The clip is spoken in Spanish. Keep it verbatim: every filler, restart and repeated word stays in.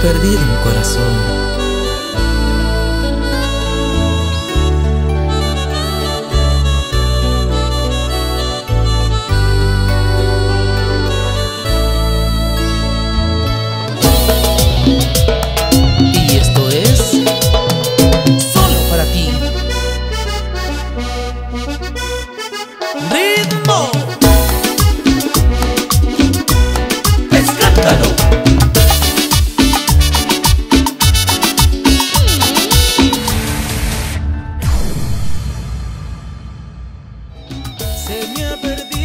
perdido un corazón. Y esto es solo para ti. ¡Ritmo! ¡Escándalo! Se me ha perdido